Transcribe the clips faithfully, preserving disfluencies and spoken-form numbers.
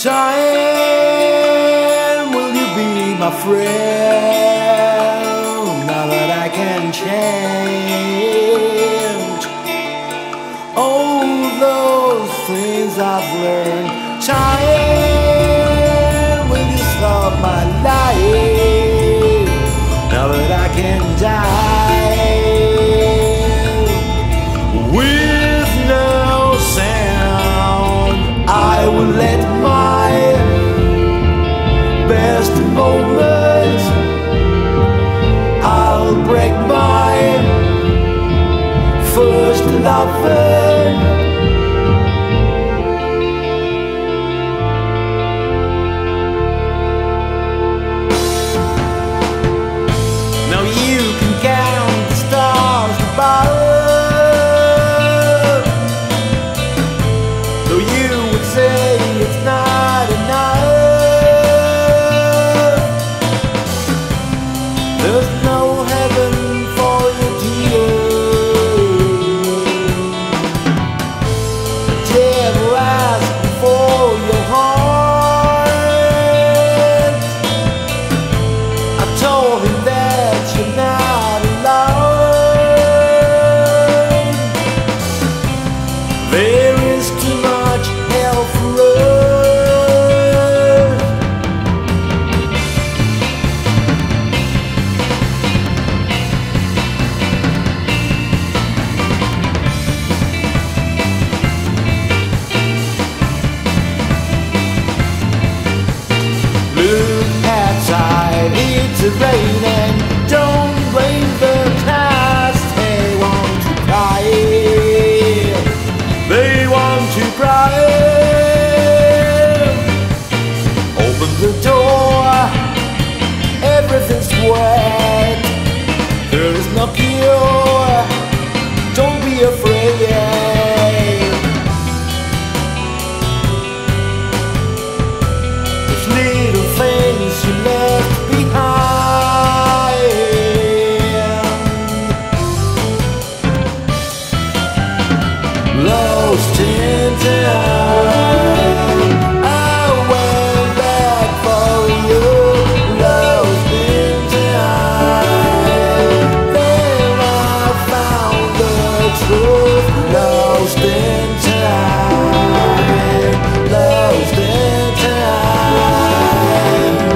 Time, will you be my friend now that I can change all those things I've learned? Time, will you stop my life now that I can die with no sound? I will let my best moments, I'll break my first lover. Now you can count the stars above, though you would say it's not enough. There's no heaven for you, dear. The devil asked for your heart. I told him that you're not alone. There is too much hell for us. Look outside, it's raining. Don't blame the clouds. They want to cry. They want to cry. Open the door. Everything's wet. There is no cure. Don't be afraid. There's little things you left behind. Lost in time, I went back for you. Lost in time, then I found the truth. Lost in time, lost in time.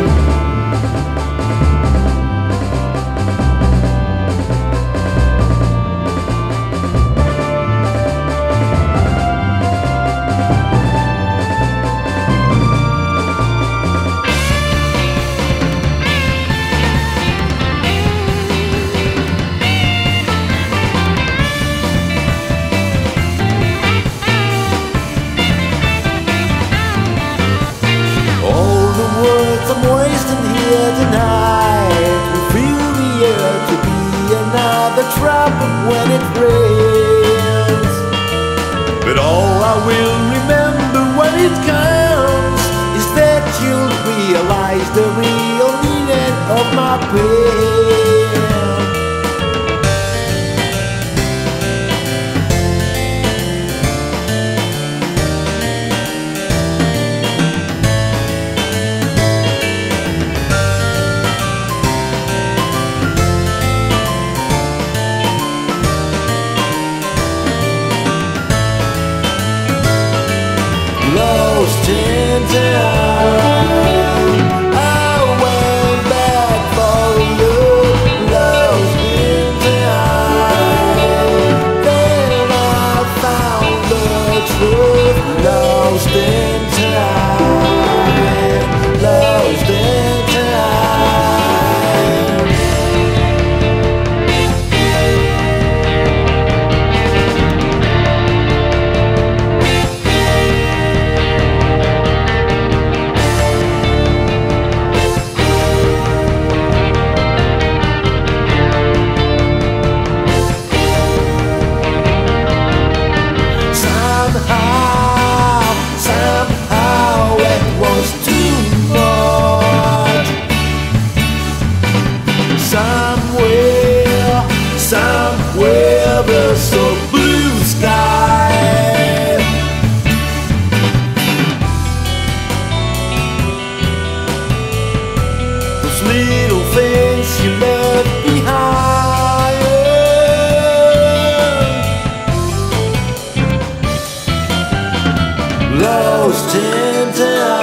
All the words I'm wasting here tonight will fill the air to be another trouble when it rains. But all I will remember when it comes is that you'll realize the real meaning of my pain. Lost in time, I went back for you. Lost in time, then I found the truth. Lost in time, lost in time. lost in time.